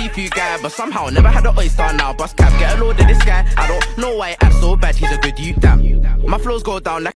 seafood guy, but somehow never had an oyster now. Bust cap, get a load of this guy. I don't know why he acts so bad, he's a good youth, damn. My flows go down like